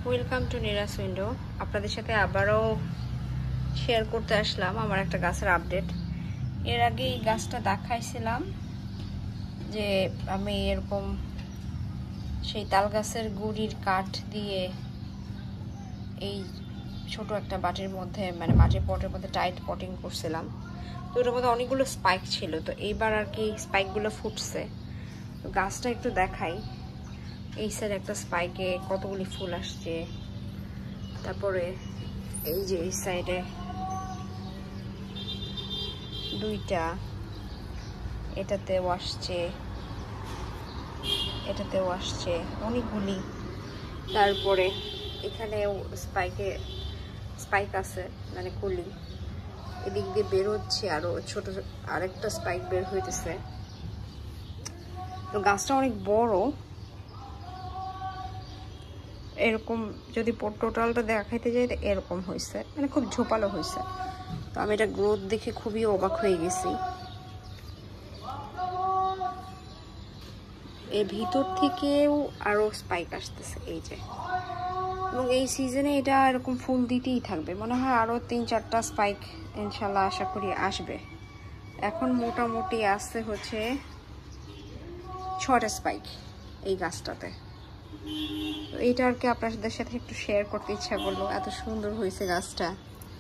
Welcome to নিরাস window. আপনাদের সাথে আবারও শেয়ার করতে আসলাম আমার একটা গাছের আপডেট। এর আগে এই গাছটা দেখাইছিলাম যে আমি এরকম সেই তাল গাছের গুড়ির কাঠ দিয়ে এই ছোট একটা বাটির মধ্যে মানে মাটির পটের মধ্যে টাইট পটিং করছিলাম। তো ওটার মধ্যে অনেকগুলো স্পাইক ছিল, তো এইবার আর কি স্পাইকগুলো ফুটছে। তো গাছটা একটু দেখাই। এই সাইড একটা স্পাইকে কতগুলি ফুল আসছে, তারপরে এই যে এই সাইডে দুইটা, এটাতেও আসছে, এটাতেও আসছে অনেকগুলি। তারপরে এখানেও স্পাইক আছে মানে কলি, এদিক দিয়ে বের হচ্ছে আরো ছোট আরেকটা স্পাইক বের হইতেছে। তো গাছটা অনেক বড়, এরকম যদি টোটালটা দেখাইতে যাই এরকম হয়েছে, মানে খুব ঝোপালো হয়েছে। তো আমি এটা গ্রোথ দেখে খুবই অবাক হয়ে গেছি। এর ভিতর থেকেও আরো স্পাইক আসতেছে এই যে, এবং এই সিজনে এটা এরকম ফুল দিতেই থাকবে। মনে হয় আরো 3-4টা স্পাইক ইনশাল্লাহ আশা করি আসবে। এখন মোটামুটি আসছে হচ্ছে 6টা স্পাইক এই গাছটাতে। তো এইটা আর কি আপনাদের সাথে একটু শেয়ার করতে ইচ্ছা করলো, এত সুন্দর হয়েছে গাছটা।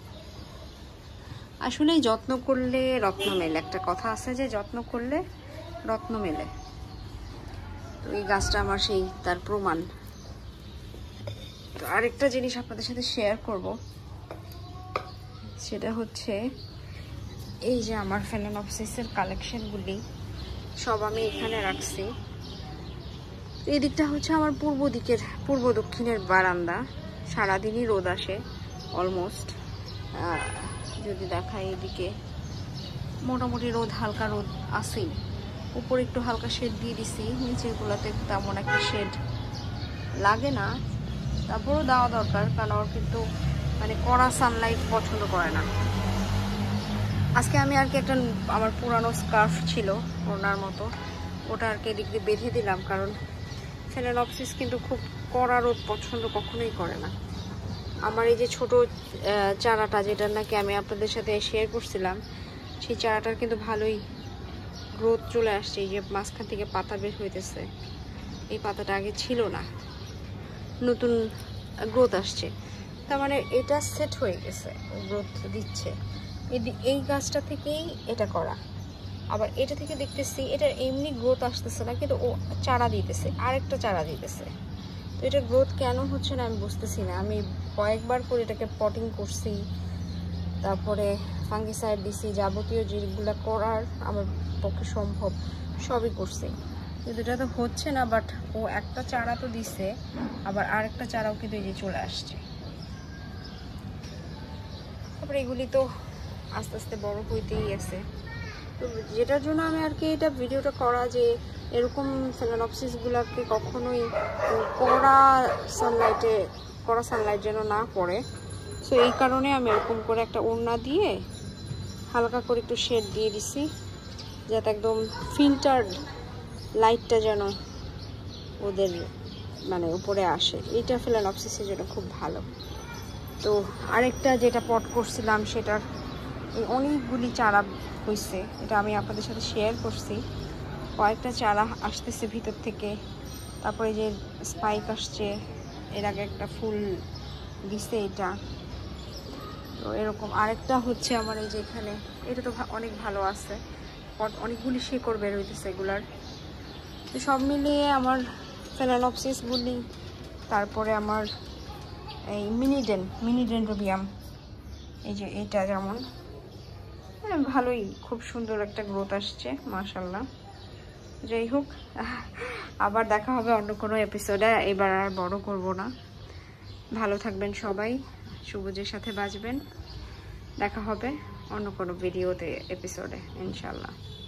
আসলে যত্ন করলে রত্ন মেলে, একটা কথা আছে যে যত্ন করলে রত্ন মেলে। তো এই গাছটা আমার সেই তার প্রমাণ। তো আরেকটা জিনিস আপনাদের সাথে শেয়ার করব, সেটা হচ্ছে এই যে আমার ফেলেনপসিসের কালেকশনগুলি সব আমি এখানে রাখছি। এই দিকটা হচ্ছে আমার পূর্ব দক্ষিণের বারান্দা। সারাদিনই রোদ আসে অলমোস্ট। যদি দেখাই এদিকে মোটামুটি হালকা রোদ আসেই। উপরে একটু হালকা শেড দিয়ে দিছি, নিচের গুলাতে তেমন একটা শেড লাগে না, তারপরেও দেওয়া দরকার, কারণ ওর কিন্তু মানে কড়া সানলাইট পছন্দ করে না। আজকে আমি আর কি একটা আমার পুরানো স্কার্ফ ছিল ওনার মতো, ওটা আর কি এদিক দিয়ে বেঁধে দিলাম, কারণ ফেলেনপসিস কিন্তু খুব কড়া রোদ পছন্দ কখনোই করে না। আমার এই যে ছোট চারাটা, যেটা নাকি আমি আপনাদের সাথে শেয়ার করছিলাম, সেই চারাটার কিন্তু ভালোই গ্রোথ চলে আসছে। এই যে মাঝখান থেকে পাতা বের হইতেছে, এই পাতাটা আগে ছিল না, নতুন গ্রোথ আসছে। তার মানে এটা সেট হয়ে গেছে, গ্রোথ দিচ্ছে। এই গাছটা থেকেই এটা করা। আবার এটা থেকে দেখতেছি এটা এমনি গ্রোথ আসতেছে না, কিন্তু ও চারা দিতেছে, আরেকটা চারা দিতেছে। তো এটা গ্রোথ কেন হচ্ছে না আমি বুঝতেছি না। আমি কয়েকবার করে এটাকে পটিং করছি, তারপরে ফাঙ্গিসাইড দিছি, যাবতীয় যেগুলো করার আমার পক্ষে সম্ভব সবই করছি, কিন্তু এটা তো হচ্ছে না। বাট ও একটা চারা তো দিছে, আবার আরেকটা চারাও কিন্তু এই যে চলে আসছে। তারপরে এগুলি তো আস্তে আস্তে বড় হইতেই আছে। তো যেটার জন্য আমি আর কি এটা ভিডিওটা করা, যে এরকম ফেলেনপসিসগুলোকে কখনোই কড়া সানলাইট যেন না পড়ে। সো এই কারণে আমি এরকম করে একটা ওড়না দিয়ে হালকা করে একটু শেড দিয়ে দিছি, যাতে একদম ফিল্টার্ড লাইটটা যেন ওদের মানে উপরে আসে। এইটা ফেলেনপসিসের জন্য খুব ভালো। তো আরেকটা যেটা পট করছিলাম, সেটার এই অনেকগুলি চারা হয়েছে, এটা আমি আপনাদের সাথে শেয়ার করছি। কয়েকটা চারা আসতেছে ভিতর থেকে, তারপরে যে স্পাইক আসছে, এর আগে একটা ফুল দিছে এটা। তো এরকম আরেকটা হচ্ছে আমার এই যে এখানে, এটা তো অনেক ভালো আছে, অনেকগুলি শিকড় বের হইতেছে এগুলার। তো সব মিলিয়ে আমার ফেলেনপসিসগুলি, তারপরে আমার এই মিনি ডেনড্রোবিয়াম, এই যে এটা যেমন ভালোই খুব সুন্দর একটা গ্রোথ আসছে মাশাআল্লাহ। যাই হোক, আবার দেখা হবে অন্য কোনো এপিসোডে। এবার আর বড় করব না। ভালো থাকবেন সবাই, সবুজের সাথে বাঁচবেন। দেখা হবে অন্য কোনো ভিডিওতে, এপিসোডে ইনশাআল্লাহ।